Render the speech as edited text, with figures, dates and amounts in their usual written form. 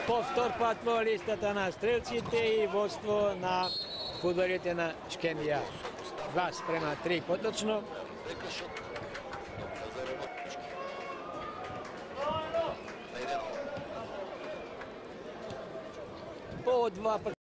повторпатувалистата на стрелците и водство на фудбалите на Шкендија. 2:3 поточно. По 2